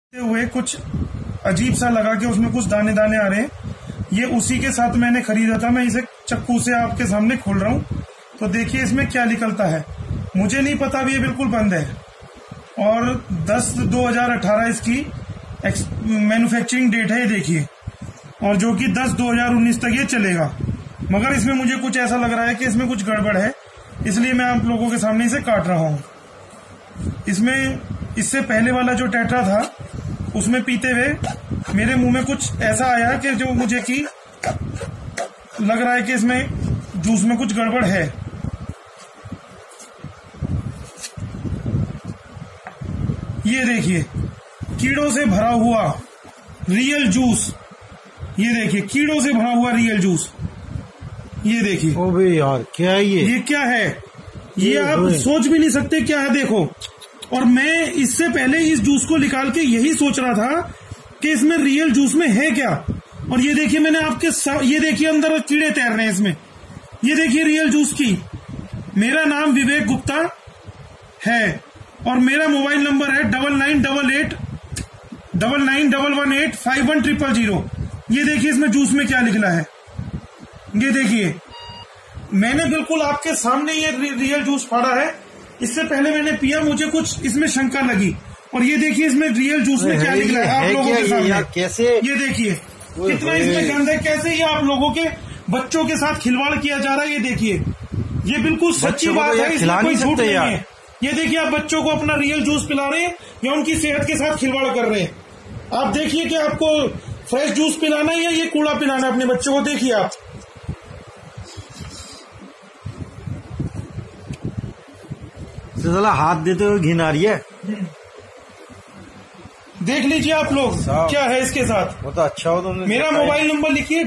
हुए कुछ अजीब सा लगा कि उसमें कुछ दाने दाने आ रहे हैं। ये उसी के साथ मैंने खरीदा था। मैं इसे चक्कू से आपके सामने खोल रहा हूँ तो देखिए इसमें क्या निकलता है। मुझे नहीं पता, अभी ये बिल्कुल बंद है और 10/2018 इसकी मैन्युफैक्चरिंग डेट है, ये देखिए, और जो कि 10/2019 तक ये चलेगा। मगर इसमें मुझे कुछ ऐसा लग रहा है कि इसमें कुछ गड़बड़ है, इसलिए मैं आप लोगों के सामने इसे काट रहा हूँ। इसमें इससे पहले वाला जो टेट्रा था उसमें पीते हुए मेरे मुंह में कुछ ऐसा आया कि जो मुझे कि लग रहा है कि इसमें जूस में कुछ गड़बड़ है। ये देखिए कीड़ों से भरा हुआ रियल जूस, ये देखिए कीड़ों से भरा हुआ रियल जूस, ये देखिए। ओ भाई यार क्या है ये क्या है? ये आप सोच भी नहीं सकते क्या है, देखो। और मैं इससे पहले इस जूस को निकाल के यही सोच रहा था कि इसमें रियल जूस में है क्या। और ये देखिए मैंने आपके ये देखिए अंदर कीड़े तैर रहे हैं इसमें, ये देखिए रियल जूस की। मेरा नाम विवेक गुप्ता है और मेरा मोबाइल नंबर है 9988 ये देखिए इसमें जूस में क्या निकला है, ये देखिए। मैंने बिल्कुल आपके सामने ये रियल जूस फाड़ा है। इससे पहले मैंने पिया, मुझे कुछ इसमें शंका लगी। और ये देखिए इसमें रियल जूस में क्या निकला है आप लोगों के सामने। कैसे ये देखिए कितना इसमें गंद है, कैसे ये आप लोगों के बच्चों के साथ खिलवाड़ किया जा रहा है। ये देखिए, ये बिल्कुल सच्ची बात है, इसमें कोई झूठ नहीं है। ये देखिए आप बच्चों को अपना रियल जूस पिला रहे हैं या उनकी सेहत के साथ खिलवाड़ कर रहे हैं। आप देखिए कि आपको फ्रेश जूस पिलाना है या ये कूड़ा पिलाना है अपने बच्चों को। देखिए आप साला हाथ देते हुए घिन आ रही है। देख लीजिए आप लोग क्या है इसके साथ। वो तो अच्छा हो तुमने। मेरा मोबाइल नंबर लिखिए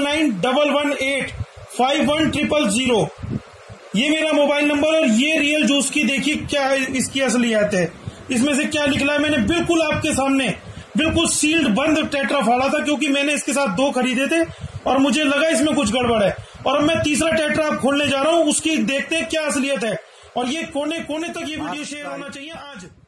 9911851000। ये मेरा मोबाइल नंबर और ये रियल जूस की देखिए क्या है इसकी असलियत है। इसमें से क्या निकला है, मैंने बिल्कुल आपके सामने बिल्कुल सील्ड बंद टेट्रा फाड़ा था, क्योंकि मैंने इसके साथ 2 खरीदे थे और मुझे लगा इसमें कुछ गड़बड़ है। और अब मैं तीसरा टेट्रा आप खोलने जा रहा हूँ, उसकी देखते हैं क्या असलियत है। और ये कोने कोने तक ये वीडियो शेयर होना चाहिए आज।